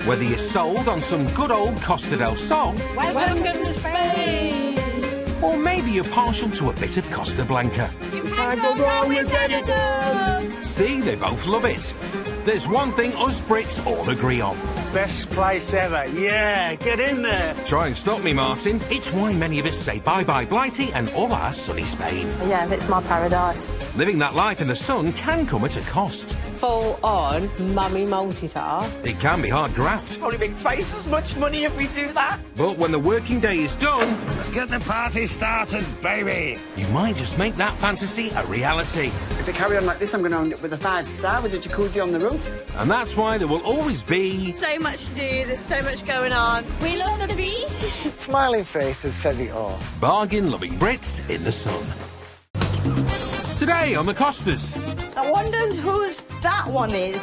Whether you're sold on some good old Costa del Sol, Welcome to Spain! or maybe you're partial to a bit of Costa Blanca. You can't go wrong with Benidorm! See, they both love it. There's one thing us Brits all agree on. Best place ever. Yeah, get in there. Try and stop me, Martin. It's why many of us say bye-bye Blighty and hola sunny Spain. Yeah, it's my paradise. Living that life in the sun can come at a cost. Full on mummy multitask. It can be hard graft. Probably make twice as much money if we do that. But when the working day is done, Let's get the party started, baby. you might just make that fantasy a reality. If I carry on like this, I'm going to end up with a 5-star with a jacuzzi on the roof. And that's why there will always be... So much to do, there's so much going on. We love the beach. Smiling faces said it all. bargain-loving Brits in the sun. Today on the Costas, I wonder whose that one is.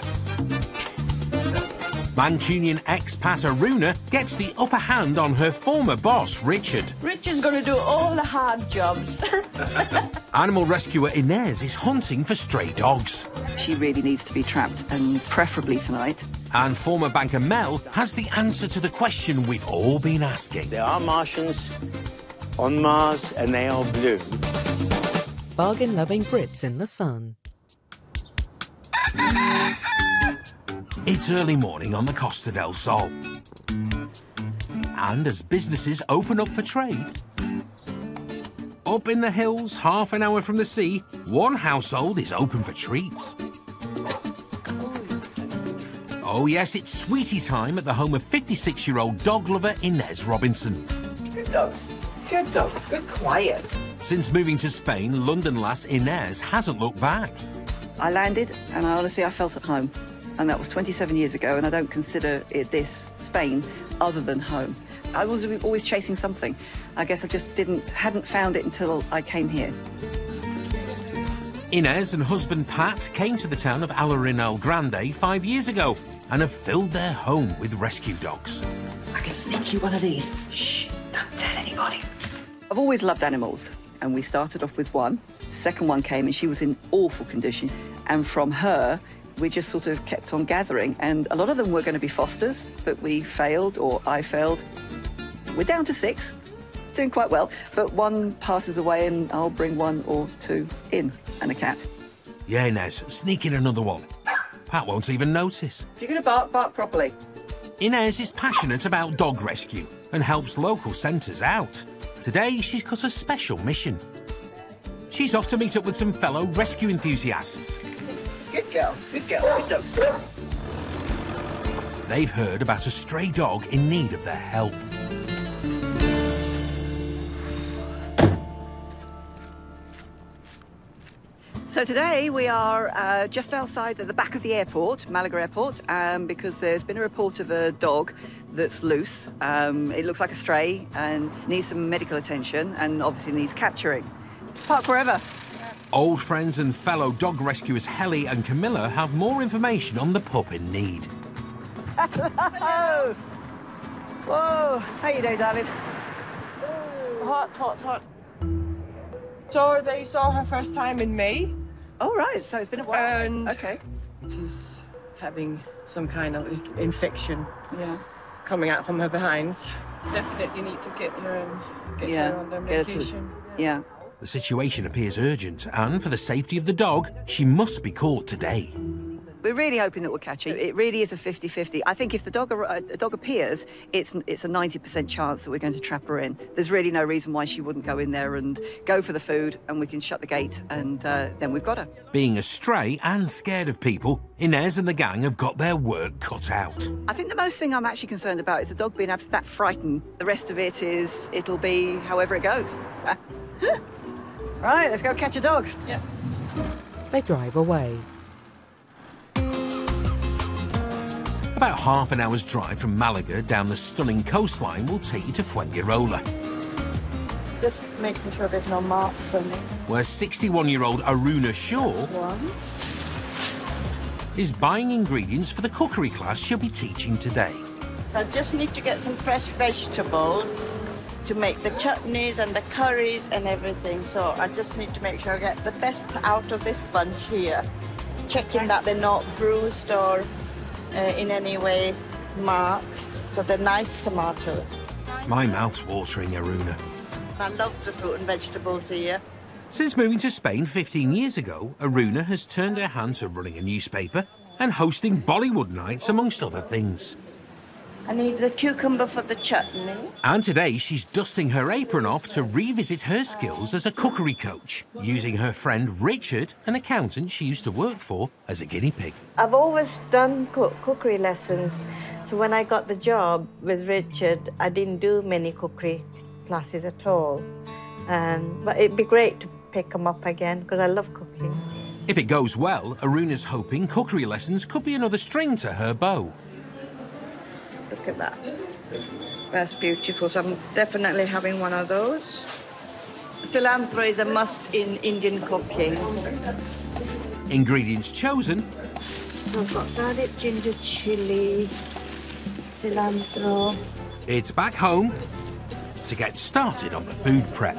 Mancunian expat Aruna gets the upper hand on her former boss, Richard. Rich is going to do all the hard jobs. Animal rescuer Inez is hunting for stray dogs. She really needs to be trapped, and preferably tonight. And former banker Mel has the answer to the question we've all been asking. There are Martians on Mars and they are blue. Bargain-loving Brits in the sun. It's early morning on the Costa del Sol. And as businesses open up for trade, up in the hills, half an hour from the sea, one household is open for treats. Oh yes, it's sweetie time at the home of 56-year-old dog lover Inez Robinson. Good dogs. Good dogs. Good quiet. Since moving to Spain, London lass Inez hasn't looked back. I landed, and I felt at home. And that was 27 years ago, and I don't consider this, Spain, other than home. I was always chasing something. I guess I just hadn't found it until I came here. Inez and husband Pat came to the town of Alarin Grande 5 years ago and have filled their home with rescue dogs. I can sneak you one of these. Shh, don't tell anybody. I've always loved animals, and we started off with one. Second one came, and she was in awful condition. And from her, we just sort of kept on gathering. And a lot of them were going to be fosters, but we failed, or I failed. We're down to 6, doing quite well. But one passes away, and I'll bring 1 or 2 in, and a cat. Yeah, Inez, sneak in another one. Pat won't even notice. If you're going to bark, bark properly. Inez is passionate about dog rescue and helps local centres out. Today, she's got a special mission. She's off to meet up with some fellow rescue enthusiasts. Good girl, good girl, good dogs. They've heard about a stray dog in need of their help. So today we are just outside the back of the airport, Malaga Airport, because there's been a report of a dog that's loose. It looks like a stray and needs some medical attention and obviously needs capturing. Park wherever. Old friends and fellow dog rescuers Helly and Camilla have more information on the pup in need. Hello! Whoa! How you doing, darling? Hot, hot, hot. So they saw her first time in May. Oh, right, so it's been a while. And okay. she's having some kind of infection Yeah. coming out from her behinds. Definitely need to get her and get her on the get her to- medication. Yeah. The situation appears urgent, and for the safety of the dog, she must be caught today. We're really hoping that we'll catch it. It really is a 50-50. I think if the dog appears, it's a 90% chance that we're going to trap her in. There's really no reason why she wouldn't go in there and go for the food, and we can shut the gate, and then we've got her. Being a stray and scared of people, Inez and the gang have got their work cut out. I think the most thing I'm actually concerned about is the dog being that frightened. The rest of it'll be however it goes. Right, let's go catch a dog. Yeah. They drive away. About half an hour's drive from Malaga down the stunning coastline will take you to Fuengirola, Just making sure there's no marks on it. where 61-year-old Aruna Shaw is buying ingredients for the cookery class she'll be teaching today. I just need to get some fresh vegetables to make the chutneys and the curries and everything. So I just need to make sure I get the best out of this bunch here. Checking that they're not bruised or in any way marked, so they're nice tomatoes. My mouth's watering, Aruna. I love the fruit and vegetables here. Since moving to Spain 15 years ago, Aruna has turned her hand to running a newspaper and hosting Bollywood nights, amongst other things. I need the cucumber for the chutney. And today she's dusting her apron off to revisit her skills as a cookery coach, using her friend Richard, an accountant she used to work for, as a guinea pig. I've always done cookery lessons, so when I got the job with Richard, I didn't do many cookery classes at all. But it'd be great to pick them up again, because I love cooking. If it goes well, Aruna's hoping cookery lessons could be another string to her bow. Look at that. That's beautiful. So I'm definitely having one of those. Cilantro is a must in Indian cooking. Ingredients chosen. I've got garlic, ginger, chili, cilantro. It's back home to get started on the food prep.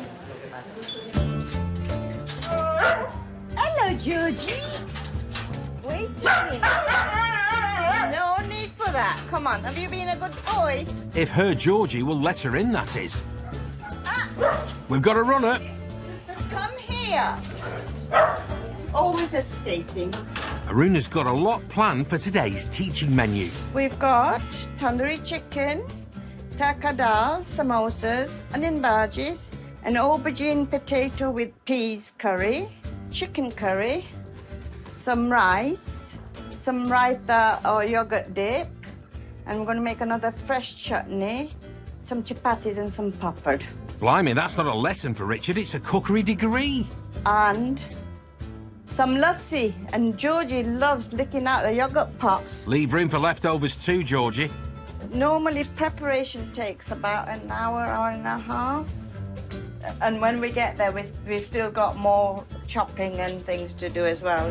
Hello, Georgie. Wait a minute. No need for that. Come on, have you been a good boy? If her Georgie will let her in, that is. We've got a runner. Come here. Always escaping. Aruna's got a lot planned for today's teaching menu. We've got tandoori chicken, taka dal, samosas, onion bhajis, an aubergine potato with peas curry, chicken curry, some rice, some raita or yogurt dip, and we're going to make another fresh chutney, some chapatis and some papad. Blimey, that's not a lesson for Richard, it's a cookery degree. And some lassi, and Georgie loves licking out the yogurt pots. Leave room for leftovers too, Georgie. Normally preparation takes about an hour, hour and a half. And when we get there, we've still got more chopping and things to do as well.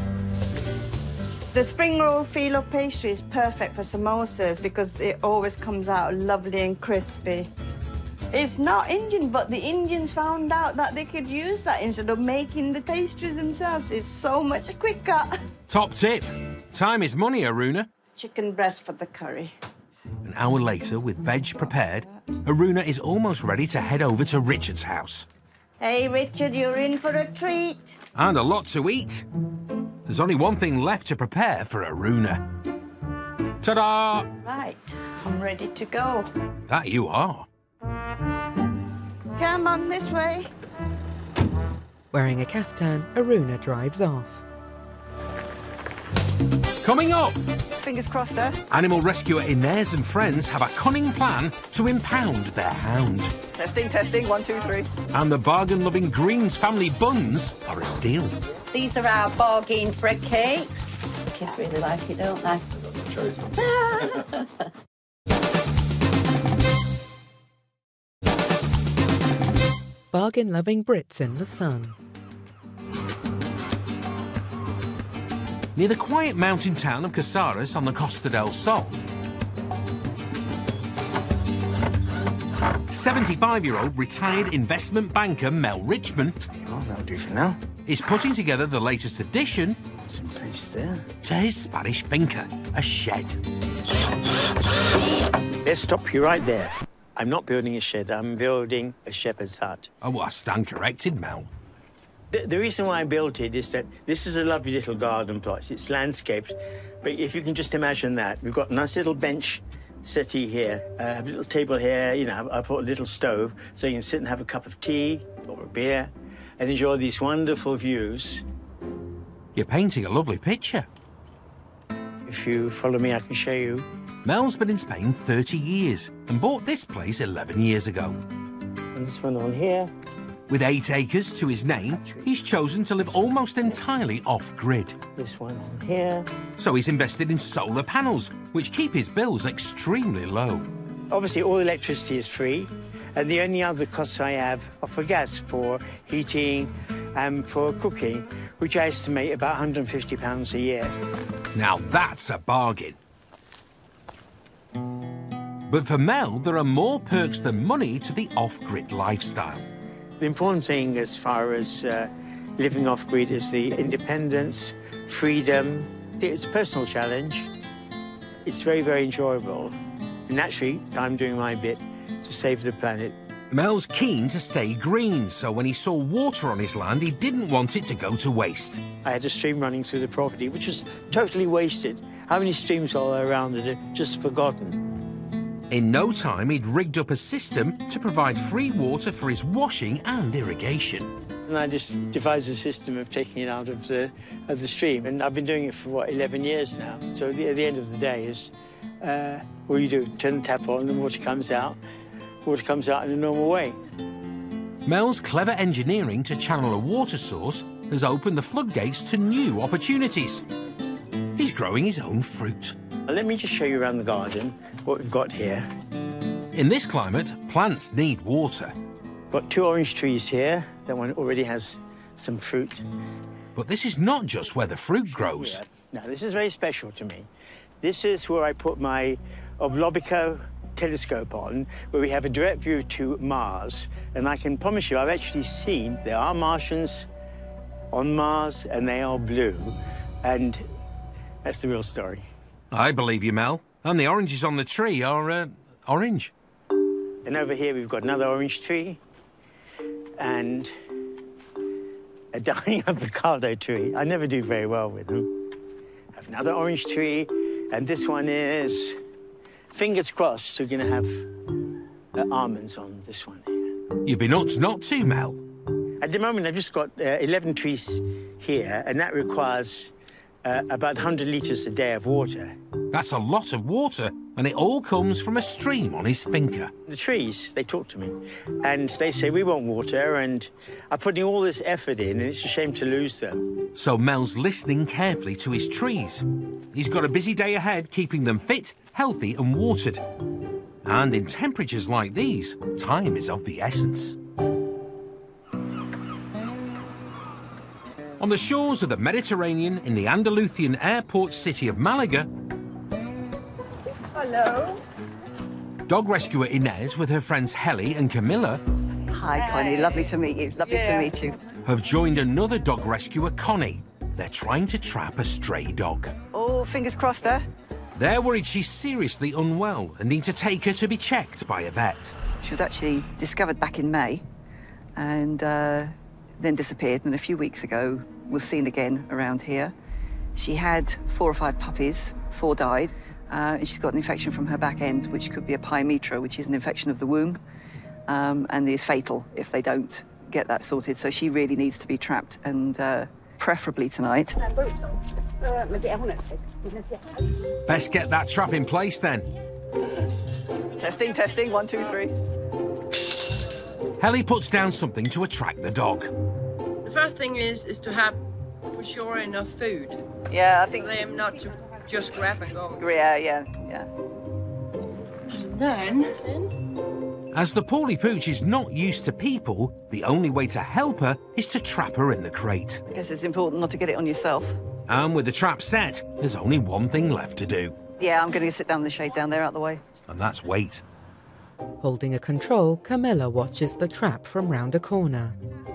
The spring roll phyllo pastry is perfect for samosas because it always comes out lovely and crispy. It's not Indian, but the Indians found out that they could use that instead of making the pastries themselves. It's so much quicker. Top tip. Time is money, Aruna. Chicken breast for the curry. An hour later, with veg prepared, Aruna is almost ready to head over to Richard's house. Hey, Richard, you're in for a treat. And a lot to eat. There's only one thing left to prepare for Aruna. Ta-da! Right, I'm ready to go. That you are. Come on, this way. Wearing a kaftan, Aruna drives off. Coming up! Fingers crossed, though. Animal rescuer Inez and friends have a cunning plan to impound their hound. Testing, testing, 1, 2, 3. And the bargain-loving Greens family buns are a steal. These are our bargain bread cakes. The kids really like it, don't they? Bargain-loving Brits in the sun. Near the quiet mountain town of Casares on the Costa del Sol, 75-year-old retired investment banker Mel Richmond That'll do for now. is putting together the latest addition Some place there. to his Spanish finca, a shed. Let's stop you right there. I'm not building a shed, I'm building a shepherd's hut. Oh, well, I stand corrected, Mel. The reason why I built it is that this is a lovely little garden plot. It's landscaped, but if you can just imagine that. We've got a nice little bench settee here, a little table here, you know, I put a little stove so you can sit and have a cup of tea or a beer and enjoy these wonderful views. You're painting a lovely picture. If you follow me, I can show you. Mel's been in Spain 30 years and bought this place 11 years ago. And this one on here. With 8 acres to his name, he's chosen to live almost entirely off-grid. This one on here. So he's invested in solar panels, which keep his bills extremely low. Obviously, all electricity is free, and the only other costs I have are for gas, for heating, and for cooking, which I estimate about £150 a year. Now that's a bargain. But for Mel, there are more perks than money to the off-grid lifestyle. The important thing as far as living off-grid is the independence, freedom. It's a personal challenge. it's very, very enjoyable. And naturally, I'm doing my bit to save the planet. Mel's keen to stay green, so when he saw water on his land, he didn't want it to go to waste. I had a stream running through the property, which was totally wasted. How many streams are there around that are just forgotten? In no time, he'd rigged up a system to provide free water for his washing and irrigation. And I just devised a system of taking it out of the stream. And I've been doing it for, 11 years now. So at the end of the day is, what you do, turn the tap on and water comes out. Water comes out in a normal way. Mel's clever engineering to channel a water source has opened the floodgates to new opportunities. He's growing his own fruit. Let me just show you around the garden what we've got here. In this climate, plants need water. Got 2 orange trees here. That one already has some fruit. But this is not just where the fruit grows. Now, this is very special to me. This is where I put my Oblobico telescope on, where we have a direct view to Mars. And I can promise you, I've actually seen there are Martians on Mars, and they are blue. And that's the real story. I believe you, Mel. And the oranges on the tree are, orange. And over here, we've got another orange tree and a dying avocado tree. I never do very well with them. Have another orange tree, and this one is, fingers crossed, we're going to have almonds on this one here. You'd be nuts not to, Mel. At the moment, I've just got 11 trees here, and that requires about 100 litres a day of water. That's a lot of water, and it all comes from a stream on his finca. The trees, they talk to me, and they say, we want water, and I'm putting all this effort in, and it's a shame to lose them. So Mel's listening carefully to his trees. He's got a busy day ahead, keeping them fit, healthy and watered. And in temperatures like these, time is of the essence. On the shores of the Mediterranean in the Andalusian airport city of Malaga... Hello. Dog rescuer Inez with her friends Helly and Camilla... Hi, Connie. Lovely to meet you. Lovely to meet you. ...have joined another dog rescuer, Connie. They're trying to trap a stray dog. Oh, fingers crossed, there. They're worried she's seriously unwell and need to take her to be checked by a vet. She was actually discovered back in May and then disappeared. And a few weeks ago, was seen again around here. She had 4 or 5 puppies, 4 died. And she's got an infection from her back end, which could be a pyometra, which is an infection of the womb, and is fatal if they don't get that sorted. So she really needs to be trapped, and preferably tonight. Best get that trap in place then. Testing, testing, 1, 2, 3. Helly puts down something to attract the dog. The first thing is to have, for sure, enough food. Yeah, I think... For them not to just grab and go. Yeah. Then... As the Paulie Pooch is not used to people, the only way to help her is to trap her in the crate. I guess it's important not to get it on yourself. And with the trap set, there's only one thing left to do. Yeah, I'm going to sit down in the shade down there out the way. And that's wait. Holding a control, Camilla watches the trap from round a corner.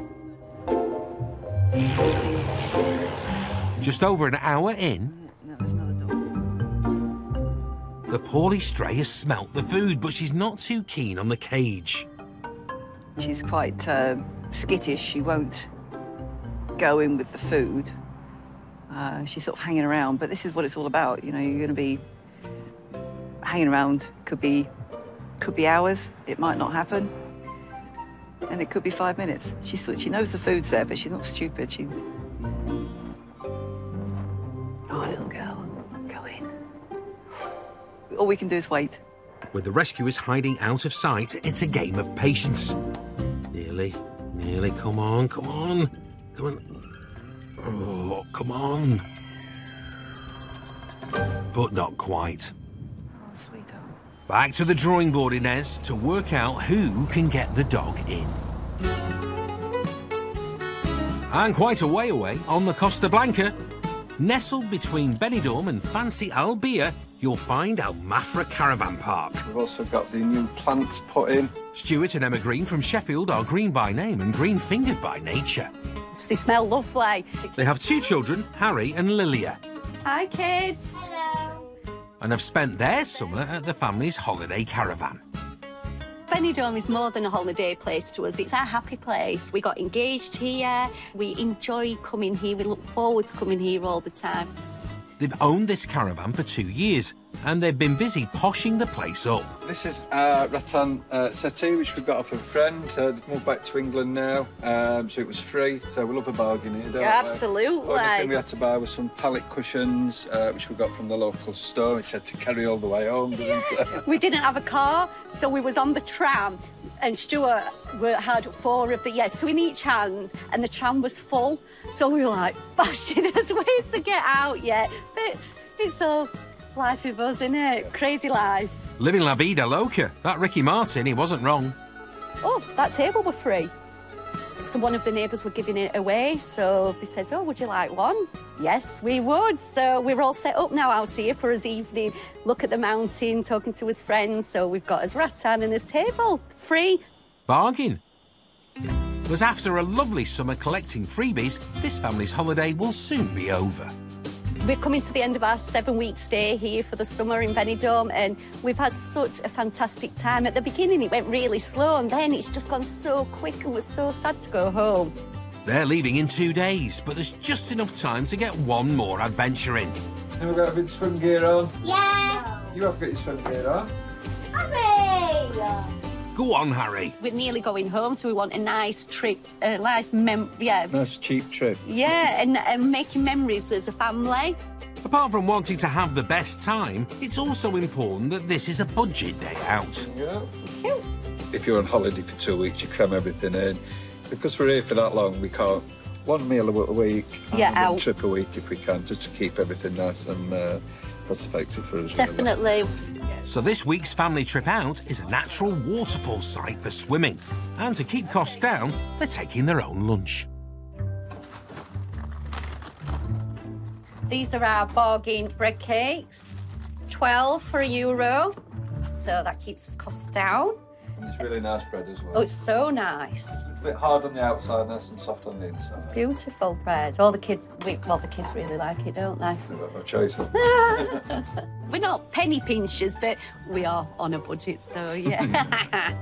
Just over an hour in, No, that's not a dog. the Paulie stray has smelt the food, but she's not too keen on the cage. She's quite skittish. She won't go in with the food. She's sort of hanging around, but this is what it's all about. You know, you're going to be hanging around. Could be hours. It might not happen, and it could be 5 minutes. She knows the food's there, but she's not stupid. Oh, little girl, go in. All we can do is wait. With the rescuers hiding out of sight, it's a game of patience. Nearly, come on. Oh, come on. But not quite. Oh, sweetheart. Back to the drawing board, Inez, to work out who can get the dog in. And quite a way away, on the Costa Blanca, nestled between Benidorm and fancy Albia, you'll find Al Mafra Caravan Park. We've also got the new plants put in. Stuart and Emma Green from Sheffield are green by name and green-fingered by nature. They smell lovely. They have 2 children, Harry and Lilia. Hi, kids. and have spent their summer at the family's holiday caravan. Benidorm is more than a holiday place to us. It's our happy place. We got engaged here. We enjoy coming here. We look forward to coming here all the time. They've owned this caravan for 2 years, and they've been busy poshing the place up. This is our rattan settee, which we got off a friend. They've moved back to England now, so it was free. So we love a bargain here, don't we? Absolutely. The only thing we had to buy was some pallet cushions, which we got from the local store, which had to carry all the way home, didn't it? We didn't have a car, so we was on the tram, and Stuart had 4 of the, 2 in each hand, and the tram was full. So we were like bashing us ways to get out, But it's all life with us, isn't it? Crazy life. Living la vida loca. That Ricky Martin, he wasn't wrong. Oh, that table were free. So one of the neighbours were giving it away, so they said, oh, would you like one? Yes, we would. So we're all set up now out here for his evening. Look at the mountain, talking to his friends. So we've got his rattan and his table. Free. Bargain. But after a lovely summer collecting freebies, this family's holiday will soon be over. We're coming to the end of our 7-week stay here for the summer in Benidorm, and we've had such a fantastic time. At the beginning, it went really slow, and then it's just gone so quick, and we're so sad to go home. They're leaving in 2 days, but there's just enough time to get one more adventure in. Have we got a bit of swim gear on? Yes! You have got your swim gear on? Hooray! Go on, Harry. We're nearly going home, so we want a nice trip, nice cheap trip. Yeah, and making memories as a family. Apart from wanting to have the best time, it's also important that this is a budget day out. Yeah. Thank you. If you're on holiday for 2 weeks, you cram everything in. Because we're here for that long, we can't. One meal a week, out. One trip a week if we can, just to keep everything nice and cost-effective for us. Definitely. Really. So this week's family trip out is a natural waterfall site for swimming. And to keep costs down, they're taking their own lunch. These are our bargain bread cakes. 12 for €1. So that keeps us costs down. And it's really nice bread as well. Oh, it's so nice. A bit hard on the outside, nice and soft on the inside. It's beautiful bread. All the kids, the kids really like it, don't they? We've got no choice. We're not penny pinchers, but we are on a budget, so yeah.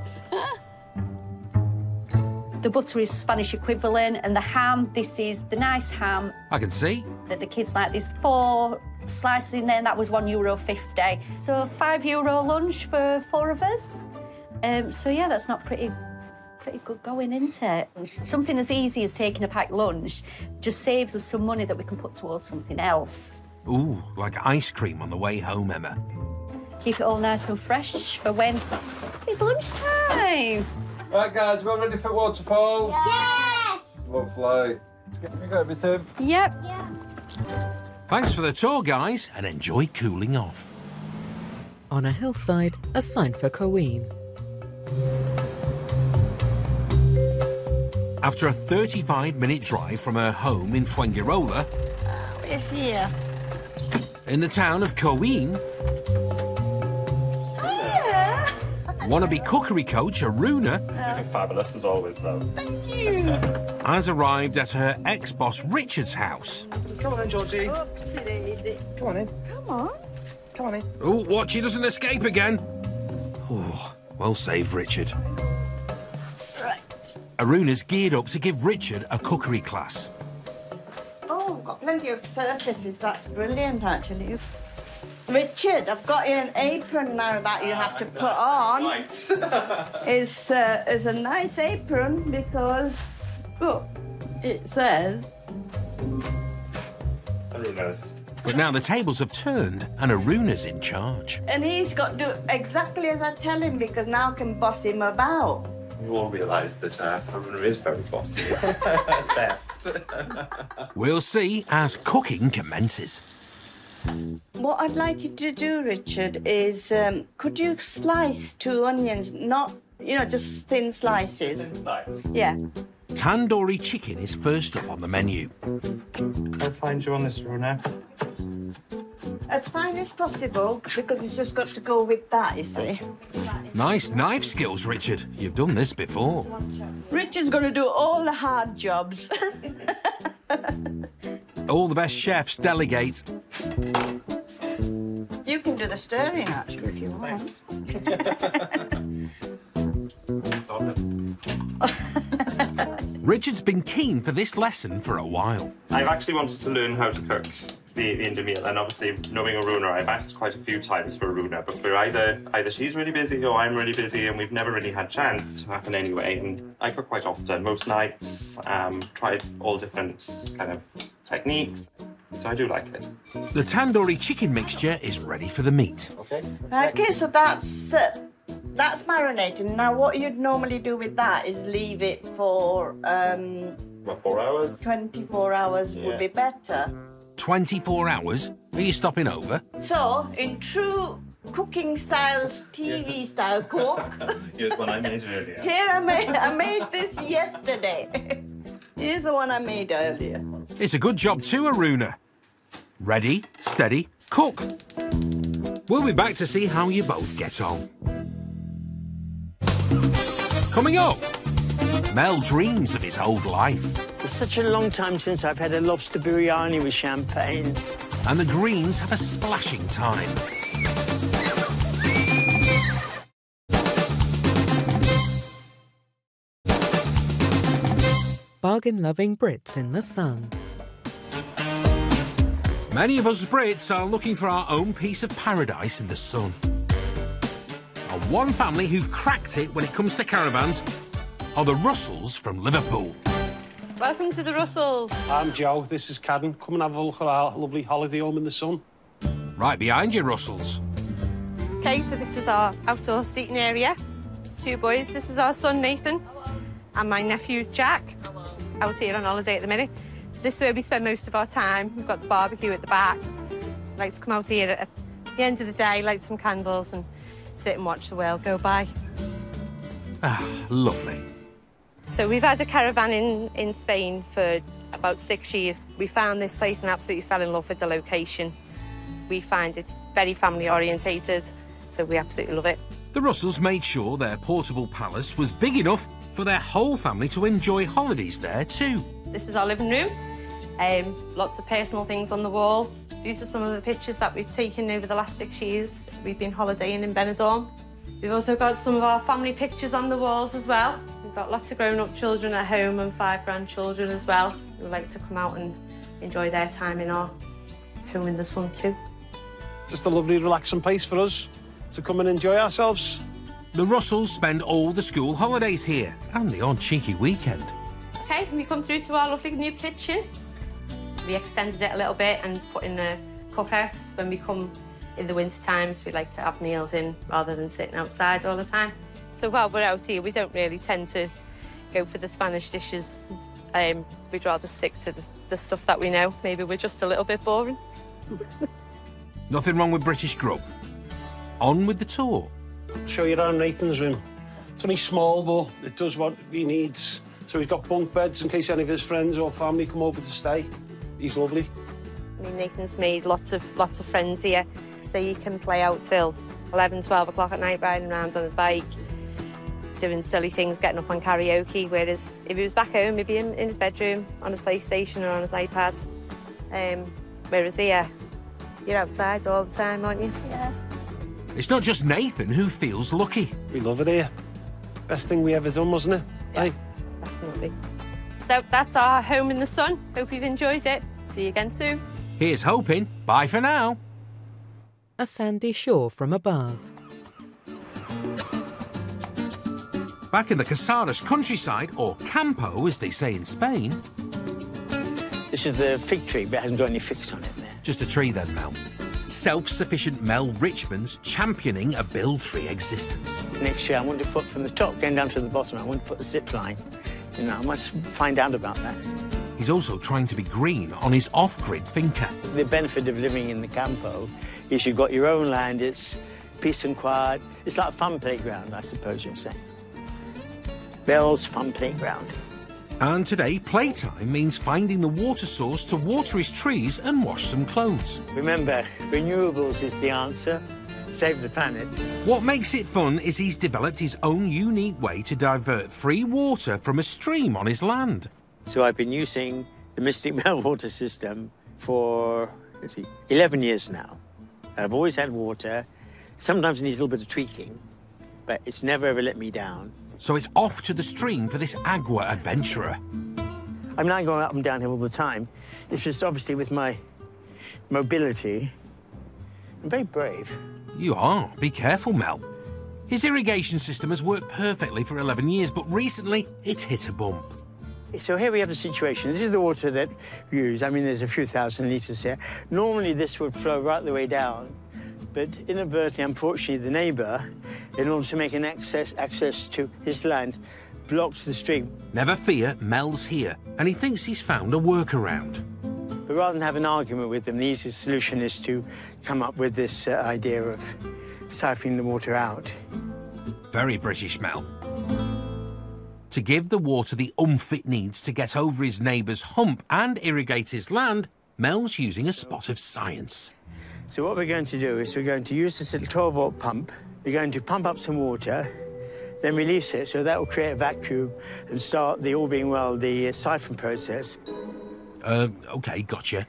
The butter is Spanish equivalent, and the ham, this is the nice ham. I can see. That the kids like. There's 4 slices in there, and that was €1.50. So €5 lunch for 4 of us. So yeah, that's not pretty good going, isn't it? Something as easy as taking a packed lunch just saves us some money that we can put towards something else. Ooh, like ice cream on the way home, Emma. Keep it all nice and fresh for when it's lunchtime. Right, guys, we're all ready for waterfalls? Yes! Lovely. You got everything? Yep. Yeah. Thanks for the tour, guys, and enjoy cooling off. On a hillside, a sign for Colwyn. After a 35-minute drive from her home in Fuengirola, We're here. in the town of Colwyn, wannabe cookery coach Aruna Fabulous as always, though. Thank you. has arrived at her ex-boss Richard's house. Come on then, Georgie. Oopsie daisy. Come on in. Come on. Come on in. Oh, watch he doesn't escape again. Oh, well saved, Richard. Right. Aruna's geared up to give Richard a cookery class. Oh, I've got plenty of surfaces. That's brilliant, actually. Richard, I've got you an apron now that you have to put on. Right. It's a nice apron because, look, it says... Aruna's. But now the tables have turned and Aruna's in charge. And he's got to do exactly as I tell him because now I can boss him about. You all realise that Aruna is very bossy. Best. We'll see as cooking commences. What I'd like you to do, Richard, is could you slice 2 onions, not, just thin slices? Nice. Yeah. Tandoori chicken is first up on the menu. I'll find you on this, Aruna. As fine as possible, because it's just got to go with that, you see. Nice knife skills, Richard. You've done this before. Richard's going to do all the hard jobs. All the best chefs delegate. You can do the stirring, actually, if you want. Richard's been keen for this lesson for a while. I've actually wanted to learn how to cook the India meal, and obviously knowing Aruna, I've asked quite a few times for Aruna, but we're either she's really busy or I'm really busy, and we've never really had chance to happen anyway. And I cook quite often, most nights, tried all different kind of techniques, so I do like it. The tandoori chicken mixture is ready for the meat. Okay, so that's marinating. Now, what you'd normally do with that is leave it for... About 4 hours? 24 hours would be better. 24 hours? Are you stopping over? So, in true cooking style, TV style cook... Here's one I made earlier. Here I made this yesterday. Here's the one I made earlier. It's a good job too, Aruna. Ready, steady, cook. We'll be back to see how you both get on. Coming up, Mel dreams of his old life. It's such a long time since I've had a lobster biryani with champagne. And the Greens have a splashing time. Bargain-loving Brits in the sun. Many of us Brits are looking for our own piece of paradise in the sun. One family who've cracked it when it comes to caravans are the Russells from Liverpool. Welcome to the Russells. I'm Joe, this is Karen. Come and have a look at our lovely holiday home in the sun. Right behind you, Russells. Okay, so this is our outdoor seating area. It's 2 boys. This is our son, Nathan, and my nephew, Jack. He's out here on holiday at the minute. So this is where we spend most of our time. We've got the barbecue at the back. We like to come out here at the end of the day, light some candles and sit and watch the world go by. Ah, lovely. So we've had a caravan in Spain for about 6 years. We found this place and absolutely fell in love with the location. We find it's very family orientated, so we absolutely love it. The Russells made sure their portable palace was big enough for their whole family to enjoy holidays there too. This is our living room. Lots of personal things on the wall. These are some of the pictures that we've taken over the last 6 years. We've been holidaying in Benidorm. We've also got some of our family pictures on the walls as well. We've got lots of grown-up children at home and 5 grandchildren as well who like to come out and enjoy their time in our home in the sun too. Just a lovely, relaxing place for us to come and enjoy ourselves. The Russells spend all the school holidays here and the odd cheeky weekend. Okay, we come through to our lovely new kitchen. We extended it a little bit and put in a cooker. When we come in the winter times, we like to have meals in rather than sitting outside all the time. So while we're out here, we don't really tend to go for the Spanish dishes. We'd rather stick to the stuff that we know. Maybe we're just a little bit boring. Nothing wrong with British grub. On with the tour. Show you around Nathan's room. It's only small, but it does what he needs. So he's got bunk beds in case any of his friends or family come over to stay. He's lovely. I mean, Nathan's made lots of friends here, so he can play out till 11, 12 o'clock at night, riding around on his bike, doing silly things, getting up on karaoke, whereas if he was back home, maybe in his bedroom, on his PlayStation or on his iPad. Whereas here, you're outside all the time, aren't you? Yeah. It's not just Nathan who feels lucky. We love it here. Best thing we ever done, wasn't it? Yeah, hey? Definitely. So that's our home in the sun. Hope you've enjoyed it. See you again soon. Here's hoping. Bye for now. A sandy shore from above. Back in the Casares countryside, or Campo as they say in Spain. This is the fig tree, but it hasn't got any figs on it there. Just a tree then, Mel. Self-sufficient Mel Richmond's championing a bill-free existence. Next year I want to put from the top going down to the bottom, I want to put the zip line. You know, I must find out about that. He's also trying to be green on his off-grid finca. The benefit of living in the Campo is you've got your own land, it's peace and quiet. It's like a fun playground, I suppose you'll say. Bell's fun playground. And today, playtime means finding the water source to water his trees and wash some clothes. Remember, renewables is the answer. Save the planet. What makes it fun is he's developed his own unique way to divert free water from a stream on his land. So I've been using the Mystic Melwater system for, 11 years now. I've always had water. Sometimes it needs a little bit of tweaking, but it's never ever let me down. So it's off to the stream for this agua adventurer. I'm not going up and down here all the time. It's just obviously with my mobility, I'm very brave. You are. Be careful, Mel. His irrigation system has worked perfectly for 11 years, but recently it's hit a bump. So here we have the situation. This is the water that we use. I mean, there's a few thousand litres here. Normally this would flow right the way down, but inadvertently, unfortunately, the neighbour, in order to make an access to his land, blocks the stream. Never fear, Mel's here, and he thinks he's found a workaround. But rather than have an argument with them, the easiest solution is to come up with this idea of siphoning the water out. Very British, Mel. To give the water the oomph it needs to get over his neighbour's hump and irrigate his land, Mel's using a spot of science. So what we're going to do is we're going to use this little 12-volt pump. We're going to pump up some water, then release it, so that will create a vacuum and start, all being well, the siphon process. OK, gotcha.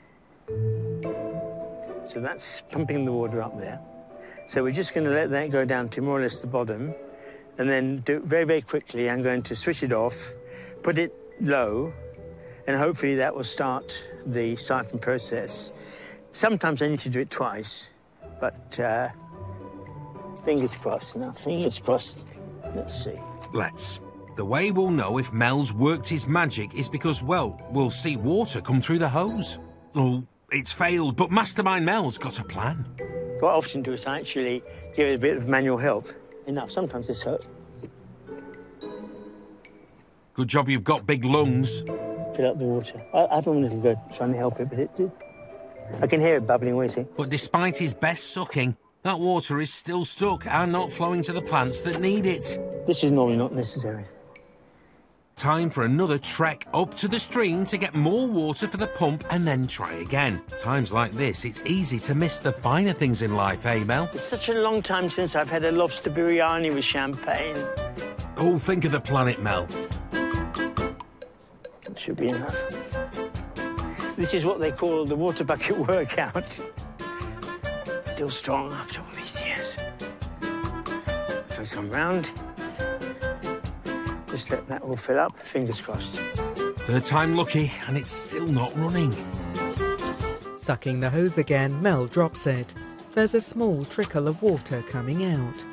So that's pumping the water up there. So we're just going to let that go down to more or less the bottom, and then do it very, very quickly. I'm going to switch it off, put it low, and hopefully that will start the siphon process. Sometimes I need to do it twice, but fingers crossed now, fingers crossed. Let's see. Let's. The way we'll know if Mel's worked his magic is because, well, we'll see water come through the hose. Oh, it's failed, but Mastermind Mel's got a plan. What I often do is I actually give it a bit of manual help. Enough, sometimes this hurts. Good job you've got big lungs. Fill up the water. I have a little go trying to help it, but it did. I can hear it bubbling away, see? But despite his best sucking, that water is still stuck and not flowing to the plants that need it. This is normally not necessary. Time for another trek up to the stream to get more water for the pump and then try again. Times like this, it's easy to miss the finer things in life, eh, Mel? It's such a long time since I've had a lobster biryani with champagne. Oh, think of the planet, Mel. That should be enough. This is what they call the water bucket workout. Still strong after all these years. If I come round, just let that all fill up, fingers crossed. Third time lucky, and it's still not running. Sucking the hose again, Mel drops it. There's a small trickle of water coming out.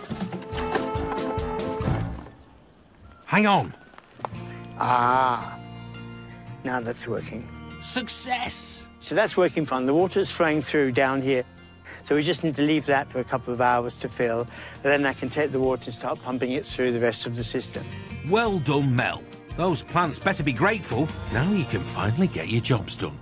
Hang on. Ah, now that's working. Success! So that's working fine. The water's flowing through down here. So we just need to leave that for a couple of hours to fill, and then I can take the water and start pumping it through the rest of the system. Well done, Mel. Those plants better be grateful. Now you can finally get your jobs done.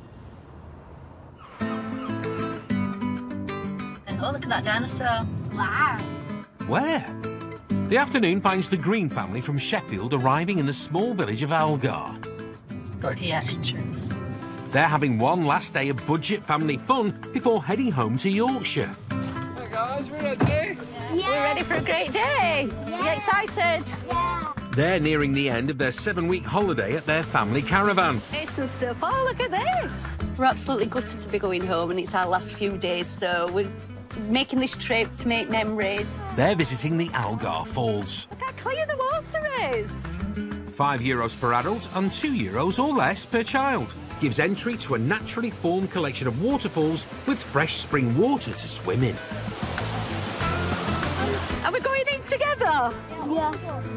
And oh, look at that dinosaur. Wow. Where? The afternoon finds the Green family from Sheffield arriving in the small village of Algar. Here, entrance. They're having one last day of budget family fun before heading home to Yorkshire. Hey guys, we're ready? Yeah. We're ready for a great day. Yeah. You excited? Yeah. They're nearing the end of their 7-week holiday at their family caravan. It's some stuff. Oh, look at this. We're absolutely gutted to be going home, and it's our last few days, so we're making this trip to make memories. They're visiting the Algar Falls. Look how clear the water is. €5 per adult and €2 or less per child. Gives entry to a naturally formed collection of waterfalls with fresh spring water to swim in. Are we going in together? Yeah.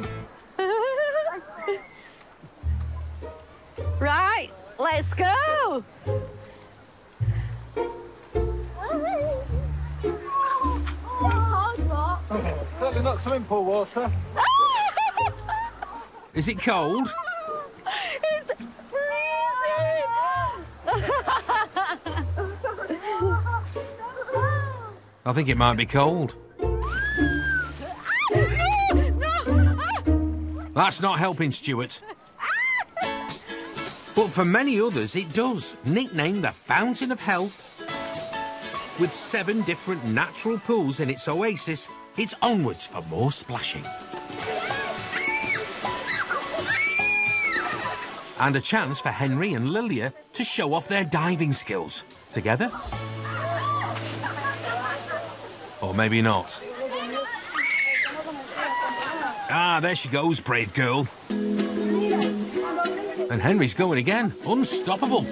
Right, let's go. Certainly not swimming pool water. Is it cold? It's freezing. I think it might be cold. That's not helping, Stuart. But for many others, it does. Nicknamed the Fountain of Health. With 7 different natural pools in its oasis, it's onwards for more splashing. And a chance for Henry and Lilia to show off their diving skills. Together? Or maybe not. Ah, there she goes, brave girl. And Henry's going again. Unstoppable.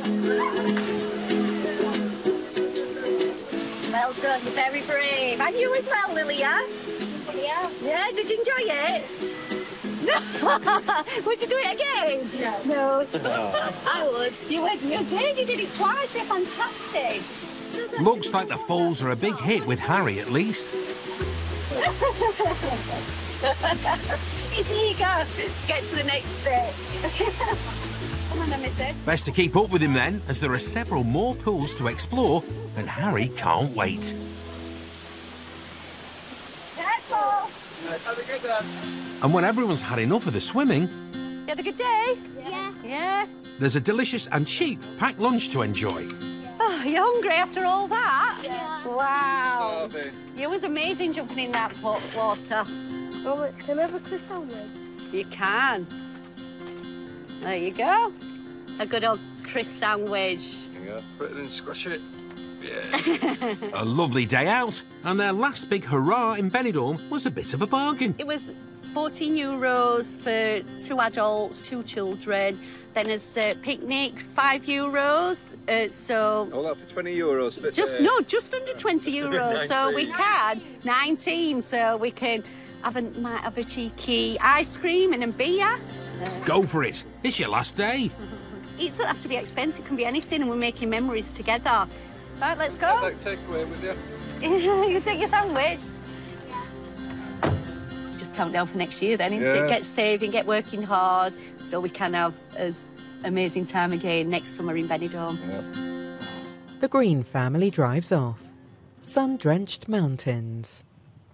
Well done, you're very brave. And you as well, Lilia. Yeah, did you enjoy it? No. Would you do it again? No. I would. You would. You did. You did it twice. You're fantastic. Looks like the falls are a big hit with Harry, at least. It's eager. Let's get to the next bit. Come on then, Missy. Best to keep up with him then, as there are several more pools to explore, and Harry can't wait. Careful. Have a good one. And when everyone's had enough of the swimming, You had a good day? Yeah. Yeah. there's a delicious and cheap packed lunch to enjoy. Oh, you're hungry after all that? Yeah. Wow. Starving. It was amazing jumping in that water. Oh, can I have a Chris sandwich? You can. There you go. A good old Chris sandwich. Yeah, put it in, squash it. Yeah. A lovely day out, and their last big hurrah in Benidorm was a bit of a bargain. It was €14 for 2 adults, 2 children. Then as a picnic, €5. So All that for €20. But, just under €20. So we 19. can 19. So we can might have a cheeky ice cream and a beer. Go for it. It's your last day. It doesn't have to be expensive. It can be anything, and we're making memories together. Right, let's go. Like takeaway with you. You take your sandwich. Just count down for next year then, isn't Yeah. it? Get saving, get working hard, so we can have as amazing time again next summer in Benidorm. Yeah. The Green family drives off. Sun-drenched mountains.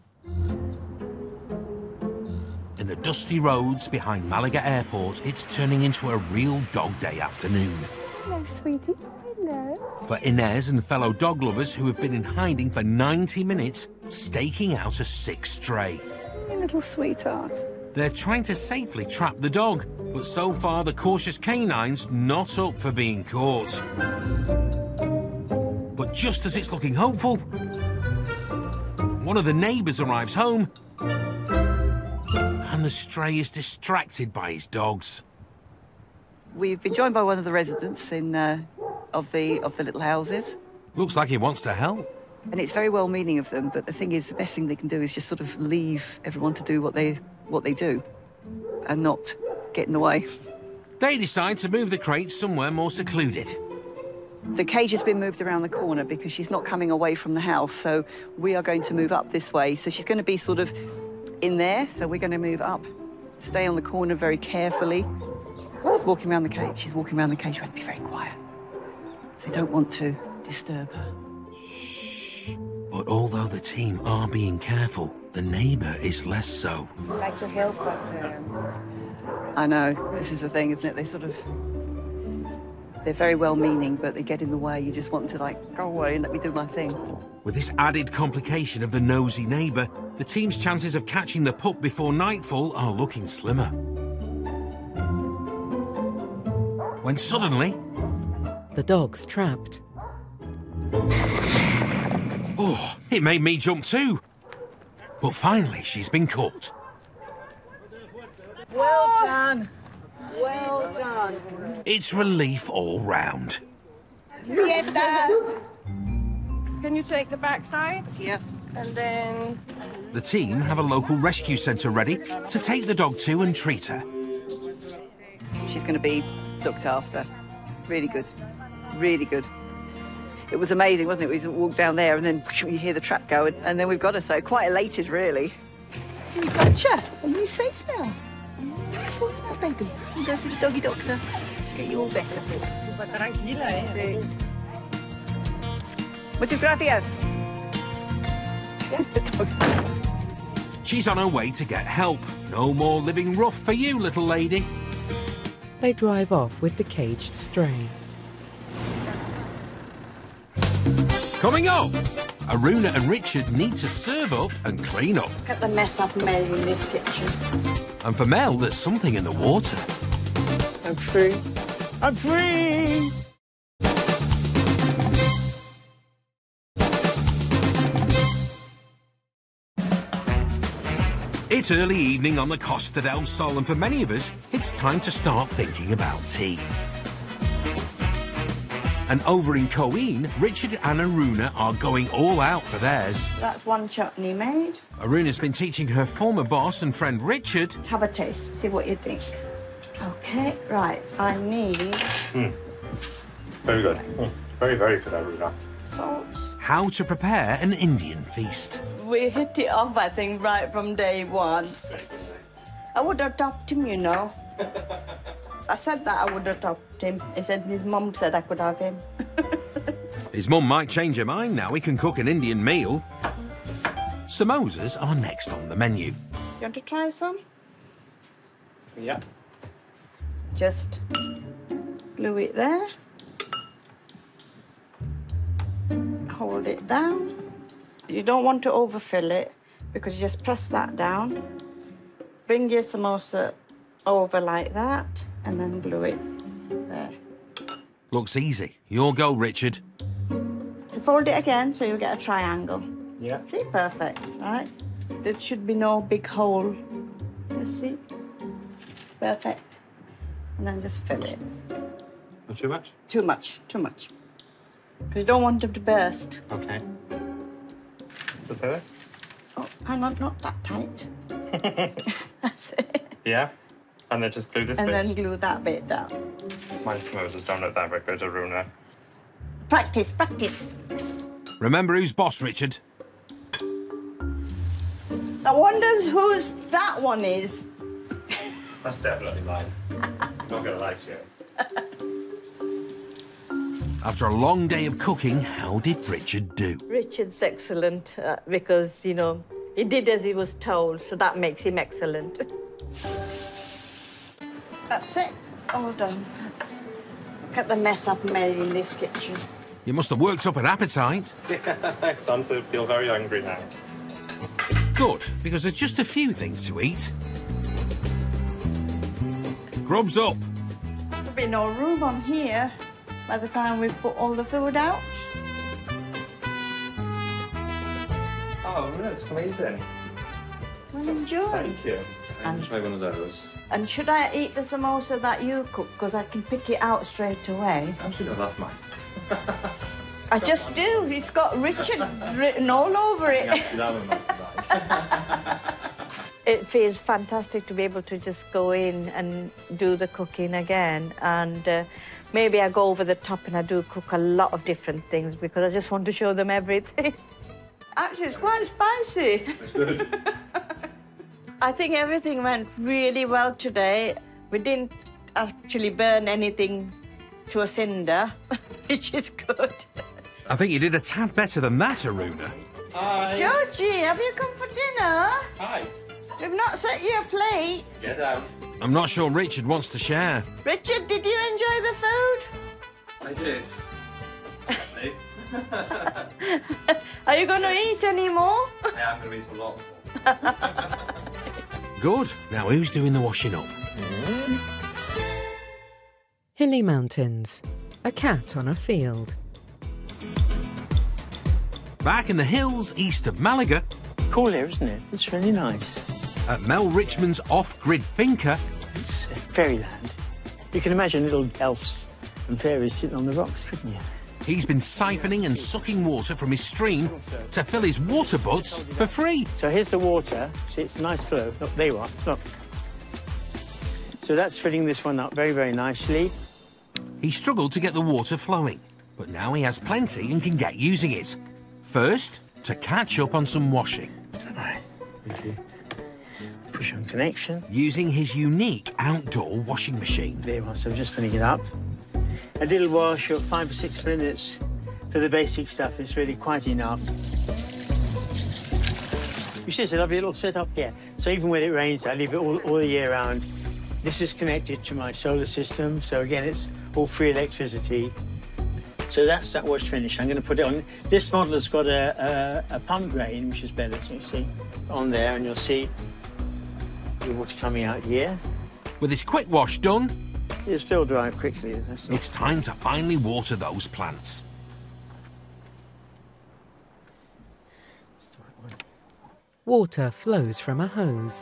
In the dusty roads behind Malaga Airport, it's turning into a real dog day afternoon. Hello, sweetie. Hello. For Inez and fellow dog lovers who have been in hiding for 90 minutes, staking out a sick stray. You little sweetheart. They're trying to safely trap the dog, but so far the cautious canine's not up for being caught. But just as it's looking hopeful, one of the neighbours arrives home, and the stray is distracted by his dogs. We've been joined by one of the residents of the little houses. Looks like he wants to help. And it's very well-meaning of them, but the thing is, the best thing they can do is just sort of leave everyone to do what they do and not get in the way. They decide to move the crates somewhere more secluded. The cage has been moved around the corner because she's not coming away from the house, so we are going to move up this way. So she's going to be sort of in there, so we're going to move up, stay on the corner very carefully. She's walking around the cage. She's walking around the cage. We have to be very quiet. So we don't want to disturb her. Shh. But although the team are being careful, the neighbour is less so. I'd like to help, but I know. This is the thing, isn't it? They're very well-meaning, but they get in the way. You just want them to, go away and let me do my thing. With this added complication of the nosy neighbour, the team's chances of catching the pup before nightfall are looking slimmer. When suddenly... The dog's trapped. Oh, it made me jump too. But finally, she's been caught. Well done. Well done. It's relief all round. Fiesta. Can you take the back side? Yeah. And then... The team have a local rescue centre ready to take the dog to and treat her. She's going to be looked after. Really good. Really good. It was amazing, wasn't it? We walked down there and then you hear the trap go and then we've got her, so quite elated, really. You gotcha. Are you safe now? Safe now, baby. You go to the doggy doctor. Get you all better. Muchas gracias. She's on her way to get help. No more living rough for you, little lady. They drive off with the caged stray. Coming up, Aruna and Richard need to serve up and clean up. Look at the mess I've made in this kitchen. And for Mel, there's something in the water. I'm free. I'm free! It's early evening on the Costa del Sol, and for many of us, it's time to start thinking about tea. And over in Coeen, Richard and Aruna are going all out for theirs. That's one chutney made. Aruna's been teaching her former boss and friend Richard. Have a taste, see what you think. Okay, right, I need... Very good. Very, very good, Aruna. Salt. How to prepare an Indian feast. We hit it off, I think, right from day one. I would adopt him, you know. I said that I would adopt him. He said his mum said I could have him. His mum might change her mind now he can cook an Indian meal. Samosas are next on the menu. You want to try some? Yeah. Just glue it there. Hold it down. You don't want to overfill it because you just press that down. Bring your samosa over like that and then glue it there. Looks easy. Your go, Richard. So fold it again so you'll get a triangle. Yeah. See, perfect, right? There should be no big hole. Let's see. Perfect. And then just fill it. Not too much? Too much, too much. Because you don't want them to burst. Okay. The first? Oh, hang on, not that tight. That's it. Yeah. And then just glue this And bit? then glue that bit down. My samosas don't look that very good, Aruna. Practice, practice. Remember who's boss, Richard? I wonder whose that one is. That's definitely mine. Not gonna lie to you. After a long day of cooking, how did Richard do? Richard's excellent because, you know, he did as he was told, so that makes him excellent. That's it. All done. Look at the mess I've made in this kitchen. You must have worked up an appetite. Yeah, I'm starting to feel very hungry now. Good, because there's just a few things to eat. Grub's up. There'll be no room on here by the time we put all the food out. Oh, that's amazing. Well, enjoy. Thank you. I'm try one of those. And should I eat the samosa that you cook? Because I can pick it out straight away. Actually, no, that's mine. I just do. It's got Richard written all over it. It feels fantastic to be able to just go in and do the cooking again. And maybe I go over the top and I do cook a lot of different things because I just want to show them everything. Actually, it's quite spicy. It's good. I think everything went really well today. We didn't actually burn anything to a cinder, which is good. I think you did a tad better than that, Aruna. Hi. Georgie, have you come for dinner? Hi. We've not set you a plate. Get down. I'm not sure Richard wants to share. Richard, did you enjoy the food? I did. Are you going to eat any more? I am going to eat a lot more. Good. Now who's doing the washing up? Hilly Mountains. A cat on a field. Back in the hills east of Malaga. Cool here, isn't it? It's really nice. At Mel Richmond's off-grid finca. It's fairyland. You can imagine little elves and fairies sitting on the rocks, couldn't you? He's been siphoning and sucking water from his stream to fill his water butts for free. So here's the water. See, it's a nice flow. Look, there you are. Look. So that's filling this one up very, very nicely. He struggled to get the water flowing, but now he has plenty and can get using it. First, to catch up on some washing. Push on connection. Using his unique outdoor washing machine. There you are. So I'm just filling it up. A little wash of 5 or 6 minutes for the basic stuff is really quite enough. You see, it's a lovely little setup here. So even when it rains, I leave it all year round. This is connected to my solar system. So again, it's all free electricity. So that's that wash finished. I'm going to put it on. This model has got a pump drain, which is better. So you see on there, and you'll see the water coming out here. With his quick wash done, it'll still dry quickly. That's not... It's time to finally water those plants. water flows from a hose.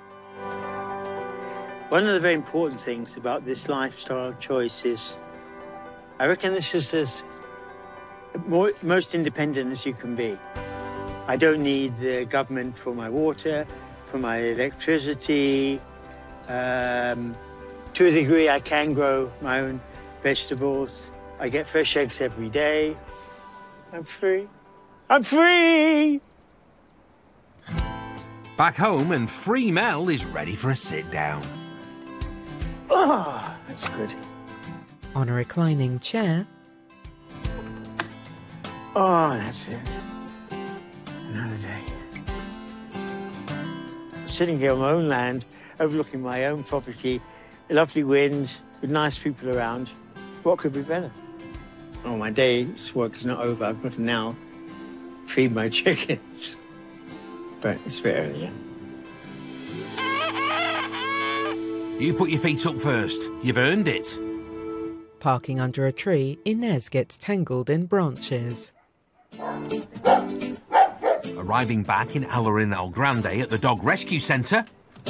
One of the very important things about this lifestyle choice is, I reckon this is as most independent as you can be. I don't need the government for my water, for my electricity. To a degree, I can grow my own vegetables. I get fresh eggs every day. I'm free. I'm free! Back home, and Free Mel is ready for a sit-down. Oh, that's good. On a reclining chair, Oh, that's it. Another day. Sitting here on my own land, overlooking my own property, a lovely wind, with nice people around. What could be better? Oh, my day's work is not over. I've got to now feed my chickens. But it's a bit early. You put your feet up first. You've earned it. parking under a tree, Inez gets tangled in branches. Arriving back in Alarin El Grande at the dog rescue centre.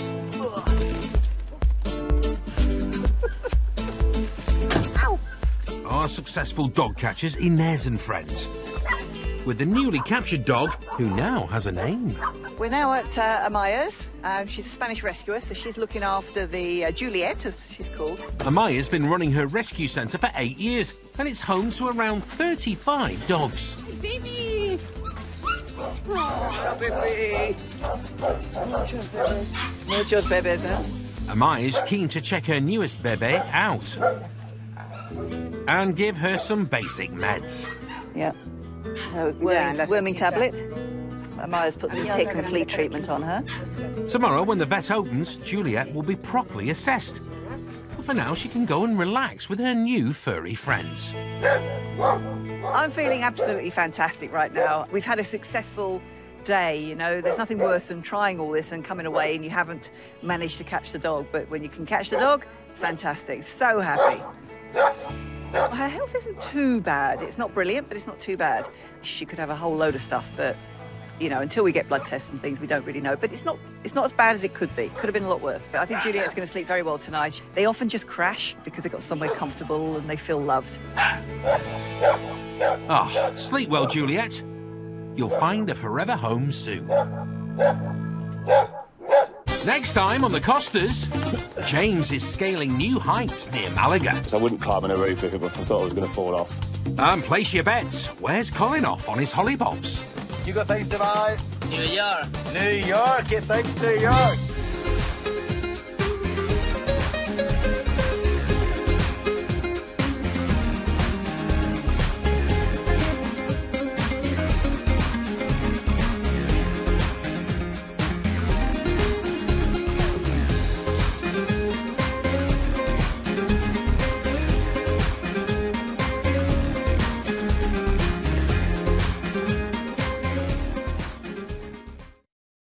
Our successful dog catchers, Inez and friends. With the newly captured dog, who now has a name. We're now at Amaya's. She's a Spanish rescuer, so she's looking after the Juliet, as she's called. Amaya's been running her rescue centre for 8 years, and it's home to around 35 dogs. Baby! Oh, baby! Muchos bebés. Muchos bebés, huh? Amaya's keen to check her newest bebe out. And give her some basic meds. Yeah. So, worming tablet. Amaya's put some tick and flea treatment on her. Tomorrow, when the vet opens, Juliet will be properly assessed. But for now, she can go and relax with her new furry friends. I'm feeling absolutely fantastic right now. We've had a successful day, you know. There's nothing worse than trying all this and coming away and you haven't managed to catch the dog. But when you can catch the dog, fantastic. So happy. Her health isn't too bad. It's not brilliant, but it's not too bad. She could have a whole load of stuff, but, you know, until we get blood tests and things, we don't really know. But it's not as bad as it could be. Could have been a lot worse. I think Juliet's going to sleep very well tonight. They often just crash because they've got somewhere comfortable and they feel loved. Ah, sleep well, Juliet. You'll find a forever home soon. Next time on the Costas, James is scaling new heights near Malaga. So I wouldn't climb on a roof if I thought I was going to fall off. And place your bets. Where's Colin off on his hollypops? You got things to buy? New York. New York, get things to New York.